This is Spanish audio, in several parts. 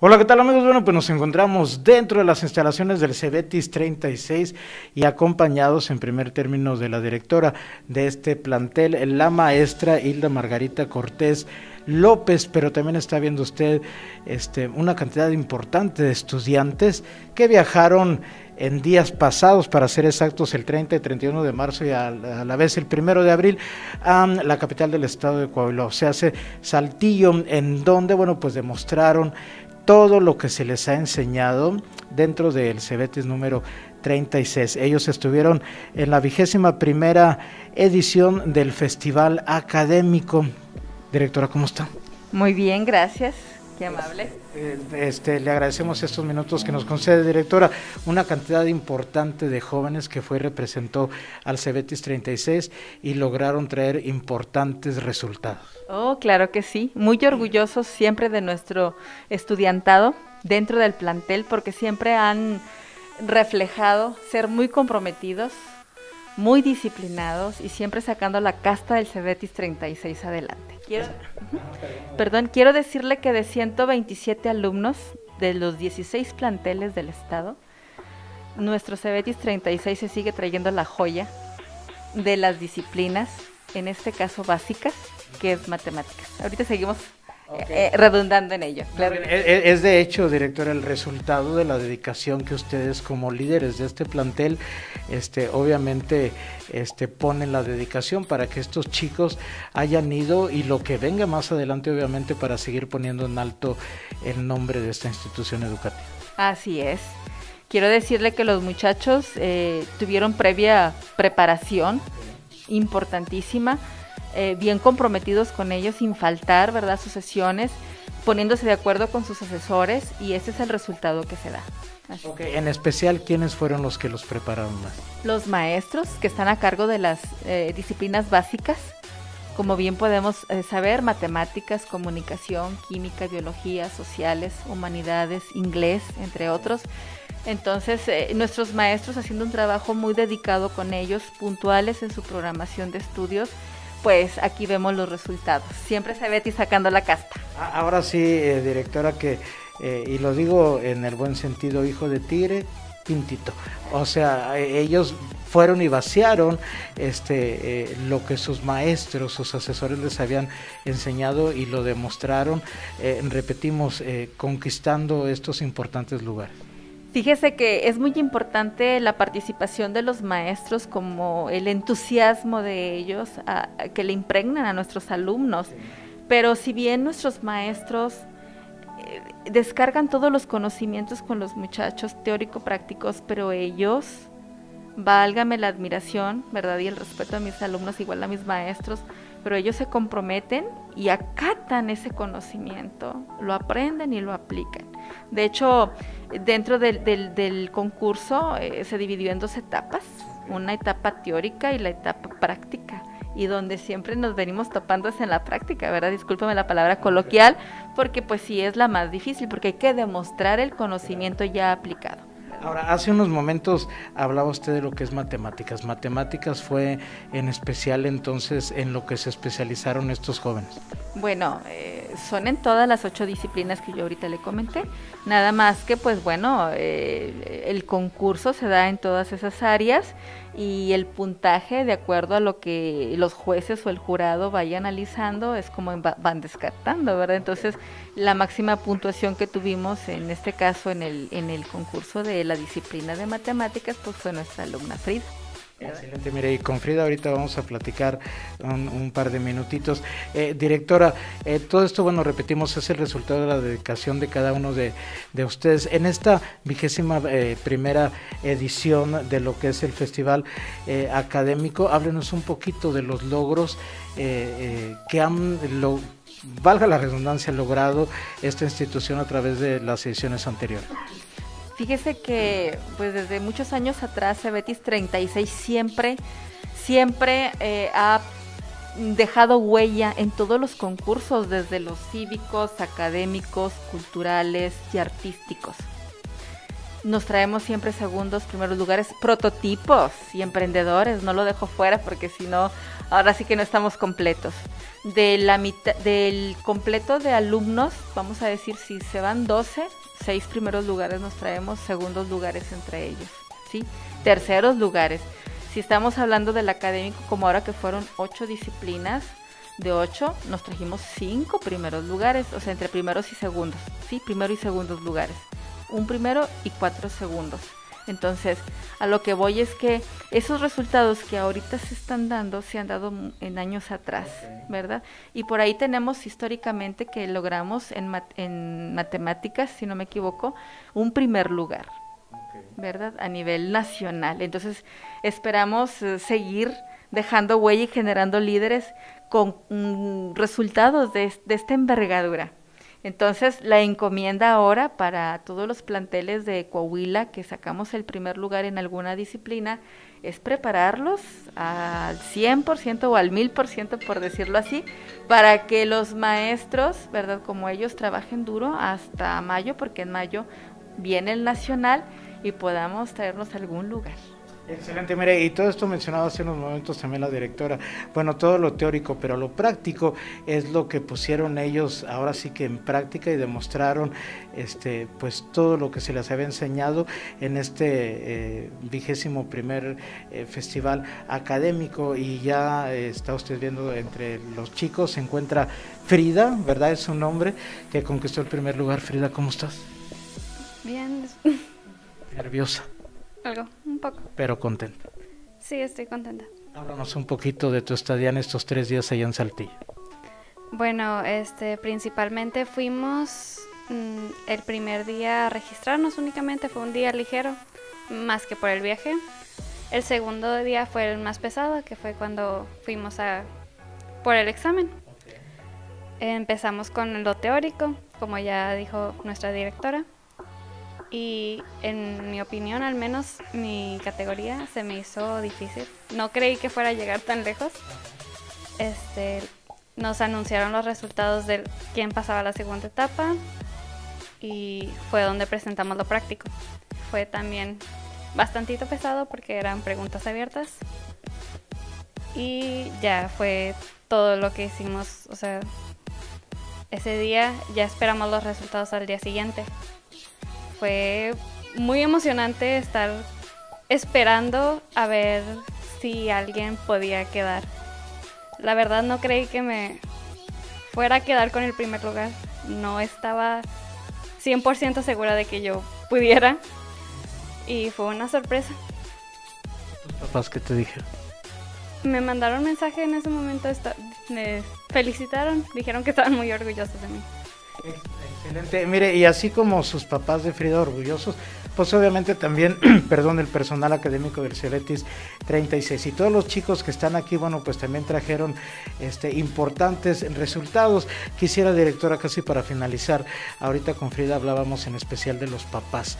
Hola, ¿qué tal amigos? Bueno, pues nos encontramos dentro de las instalaciones del Cebetis 36 y acompañados en primer término de la directora de este plantel, la maestra Hilda Margarita Cortés López, pero también está viendo usted una cantidad importante de estudiantes que viajaron en días pasados, para ser exactos, el 30 y 31 de marzo y a la vez el 1 de abril, a la capital del estado de Coahuila, o sea, Saltillo, en donde, bueno, pues demostraron todo lo que se les ha enseñado dentro del Cebetis número 36. Ellos estuvieron en la 21ª edición del Festival Académico. Directora, ¿cómo está? Muy bien, gracias. Qué amable. Le agradecemos estos minutos que nos concede, directora. Una cantidad importante de jóvenes que fue y representó al Cebetis 36 y lograron traer importantes resultados. Oh, claro que sí. Muy orgullosos siempre de nuestro estudiantado dentro del plantel, porque siempre han reflejado ser muy comprometidos, muy disciplinados y siempre sacando la casta del Cebetis 36 adelante. Quiero decirle que de 127 alumnos de los 16 planteles del estado, nuestro Cebetis 36 se sigue trayendo la joya de las disciplinas, en este caso básicas, que es matemáticas. Ahorita seguimos redundando en ello. Claro. Es de hecho, directora, el resultado de la dedicación que ustedes como líderes de este plantel, obviamente, ponen la dedicación para que estos chicos hayan ido y lo que venga más adelante, obviamente, para seguir poniendo en alto el nombre de esta institución educativa. Así es. Quiero decirle que los muchachos tuvieron previa preparación importantísima, bien comprometidos con ellos, sin faltar, ¿verdad?, sus sesiones, poniéndose de acuerdo con sus asesores, y ese es el resultado que se da. Okay. En especial, ¿quiénes fueron los que los prepararon más? Los maestros que están a cargo de las disciplinas básicas, como bien podemos saber, matemáticas, comunicación, química, biología, sociales, humanidades, inglés, entre otros. Entonces, nuestros maestros haciendo un trabajo muy dedicado con ellos, puntuales en su programación de estudios, pues aquí vemos los resultados. Siempre Cebetis sacando la casta. Ahora sí, directora, que y lo digo en el buen sentido, hijo de tigre, pintito. O sea, ellos fueron y vaciaron lo que sus maestros, sus asesores les habían enseñado y lo demostraron, repetimos, conquistando estos importantes lugares. Fíjese que es muy importante la participación de los maestros, como el entusiasmo de ellos que le impregnan a nuestros alumnos, pero si bien nuestros maestros descargan todos los conocimientos con los muchachos teórico-prácticos, pero ellos, válgame la admiración, ¿verdad?, y el respeto a mis alumnos, igual a mis maestros, pero ellos se comprometen y acatan ese conocimiento, lo aprenden y lo aplican. De hecho, dentro del concurso se dividió en 2 etapas, una etapa teórica y la etapa práctica, y donde siempre nos venimos topando es en la práctica, ¿verdad? Discúlpame la palabra coloquial, porque pues sí es la más difícil, porque hay que demostrar el conocimiento ya aplicado. Ahora, hace unos momentos hablaba usted de lo que es matemáticas. Matemáticas fue en especial entonces en lo que se especializaron estos jóvenes. Bueno, son en todas las 8 disciplinas que yo ahorita le comenté, nada más que pues bueno, el concurso se da en todas esas áreas y el puntaje, de acuerdo a lo que los jueces o el jurado vaya analizando, es como van descartando, ¿verdad? Entonces, la máxima puntuación que tuvimos en este caso en el concurso de la disciplina de matemáticas, pues fue nuestra alumna Frida. Excelente, mire, y con Frida ahorita vamos a platicar un par de minutitos. Directora, todo esto, bueno, repetimos, es el resultado de la dedicación de cada uno de ustedes. En esta 21ª edición de lo que es el Festival Académico, háblenos un poquito de los logros que han valga la redundancia, logrado esta institución a través de las ediciones anteriores. Fíjese que pues desde muchos años atrás Cebetis 36 siempre ha dejado huella en todos los concursos, desde los cívicos, académicos, culturales y artísticos. nos traemos siempre segundos, primeros lugares, prototipos y emprendedores, no lo dejo fuera porque si no, ahora sí que no estamos completos. De la mitad, del completo de alumnos, vamos a decir, si se van 12, 6 primeros lugares nos traemos, segundos lugares entre ellos, ¿sí? Terceros lugares. Si estamos hablando del académico, como ahora que fueron 8 disciplinas, de 8 nos trajimos 5 primeros lugares, o sea, entre primeros y segundos, ¿sí? Primero y segundos lugares. Un primero y 4 segundos. Entonces, a lo que voy es que esos resultados que ahorita se están dando, se han dado en años atrás, ¿verdad? Y por ahí tenemos históricamente que logramos en matemáticas, si no me equivoco, un primer lugar, ¿verdad? A nivel nacional. Entonces, esperamos seguir dejando huella y generando líderes con resultados de esta envergadura. Entonces, la encomienda ahora para todos los planteles de Coahuila que sacamos el primer lugar en alguna disciplina es prepararlos al 100% o al 1000%, por decirlo así, para que los maestros, ¿verdad?, como ellos, trabajen duro hasta mayo, porque en mayo viene el nacional y podamos traernos algún lugar. Excelente, mire, y todo esto mencionado hace unos momentos también la directora, bueno, todo lo teórico, pero lo práctico es lo que pusieron ellos ahora sí que en práctica y demostraron pues todo lo que se les había enseñado en este 21º festival académico. Y ya está usted viendo entre los chicos se encuentra Frida, ¿verdad? Es su nombre, que conquistó el primer lugar. Frida, ¿cómo estás? Bien. ¿Nerviosa? Algo, un poco. Pero contenta. Sí, estoy contenta. Háblanos un poquito de tu estadía en estos 3 días allá en Saltillo. Bueno, principalmente fuimos el primer día a registrarnos únicamente, fue un día ligero, más que por el viaje. El segundo día fue el más pesado, que fue cuando fuimos por el examen. Empezamos con lo teórico, como ya dijo nuestra directora. Y en mi opinión, al menos mi categoría se me hizo difícil. No creí que fuera a llegar tan lejos. Nos anunciaron los resultados de quién pasaba a la segunda etapa y fue donde presentamos lo práctico. Fue también bastantito pesado porque eran preguntas abiertas y ya fue todo lo que hicimos. O sea, ese día ya esperamos los resultados al día siguiente. Fue muy emocionante estar esperando a ver si alguien podía quedar. La verdad no creí que me fuera a quedar con el primer lugar. No estaba 100% segura de que yo pudiera. Y fue una sorpresa. ¿Tus papás qué te dijeron? Me mandaron mensaje en ese momento, me felicitaron, dijeron que estaban muy orgullosos de mí. Excelente, mire, y así como sus papás de Frida orgullosos, pues obviamente también, perdón, el personal académico del Cebetis 36 y todos los chicos que están aquí, bueno, pues también trajeron importantes resultados. Quisiera, directora, casi para finalizar, ahorita con Frida hablábamos en especial de los papás.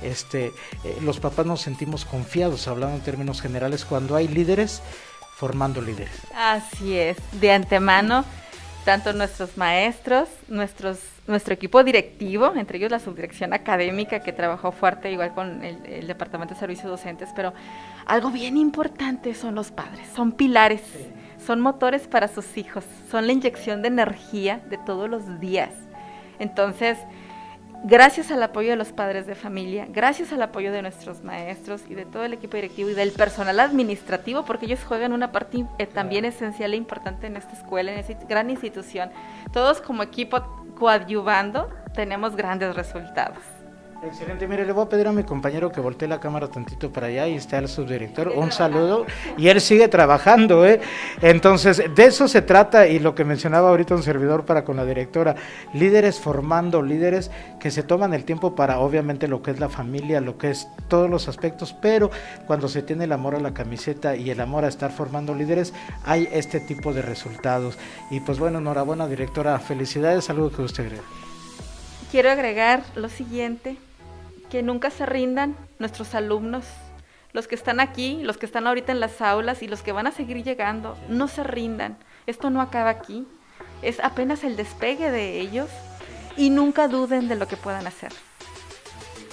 Los papás nos sentimos confiados, hablando en términos generales, cuando hay líderes formando líderes. Así es, de antemano, tanto nuestros maestros, nuestro equipo directivo, entre ellos la subdirección académica que trabajó fuerte igual con el Departamento de Servicios Docentes, pero algo bien importante son los padres, son pilares, son motores para sus hijos, son la inyección de energía de todos los días. Entonces, gracias al apoyo de los padres de familia, gracias al apoyo de nuestros maestros y de todo el equipo directivo y del personal administrativo, porque ellos juegan una parte también esencial e importante en esta escuela, en esta gran institución. Todos como equipo coadyuvando, tenemos grandes resultados. Excelente, mire, le voy a pedir a mi compañero que voltee la cámara tantito para allá, y está el subdirector, un saludo, y él sigue trabajando, entonces de eso se trata, y lo que mencionaba ahorita un servidor para con la directora, líderes formando líderes que se toman el tiempo para obviamente lo que es la familia, lo que es todos los aspectos, pero cuando se tiene el amor a la camiseta y el amor a estar formando líderes, hay este tipo de resultados. Y pues bueno, enhorabuena, directora, felicidades, algo que usted agrega. Quiero agregar lo siguiente, que nunca se rindan nuestros alumnos, los que están aquí, los que están ahorita en las aulas y los que van a seguir llegando, no se rindan, esto no acaba aquí, es apenas el despegue de ellos y nunca duden de lo que puedan hacer.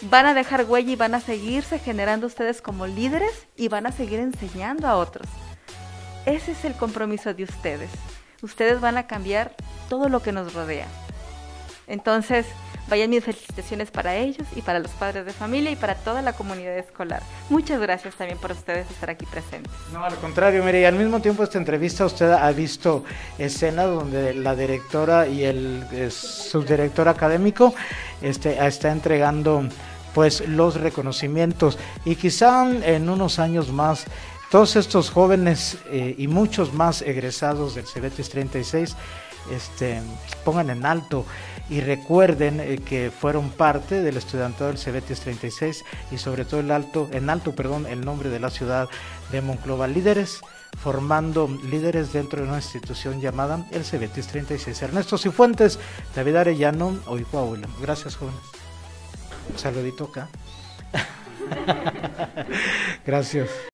van a dejar huella y van a seguirse generando ustedes como líderes y van a seguir enseñando a otros. Ese es el compromiso de ustedes. Ustedes van a cambiar todo lo que nos rodea. Entonces, vayan mis felicitaciones para ellos y para los padres de familia y para toda la comunidad escolar. Muchas gracias también por ustedes estar aquí presentes. No, al contrario, mire, y al mismo tiempo esta entrevista usted ha visto escenas donde la directora y el subdirector académico está entregando pues los reconocimientos, y quizá en unos años más todos estos jóvenes y muchos más egresados del CEBETIS 36 pongan en alto y recuerden que fueron parte del estudiantado del CEBETIS 36 y sobre todo en alto el nombre de la ciudad de Monclova, formando líderes dentro de una institución llamada el CEBETIS 36. Ernesto Cifuentes, David Arellano, hoy Coahuila. Gracias, jóvenes. Un saludito acá. Gracias.